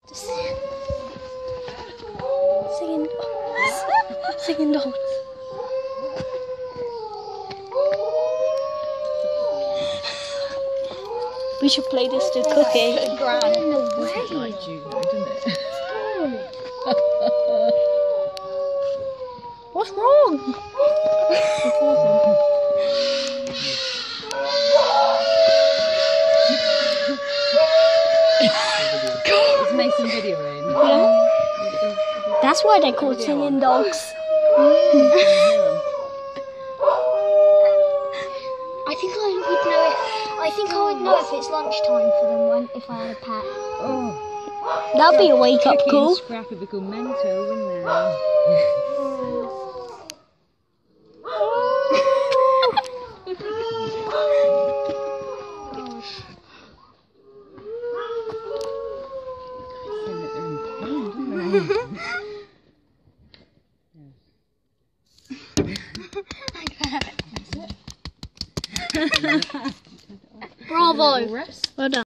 Singing dogs. We should play this to Cookie. No way. Like Juno, didn't it? What's wrong? It's Mason videoing. Yeah. That's why they're called singing dogs. I think I would know if it's lunchtime for them if I had a pet. Oh, That'd be a wake up Cookie call. and Scrap would become mental, wouldn't they? Bravo! Well done.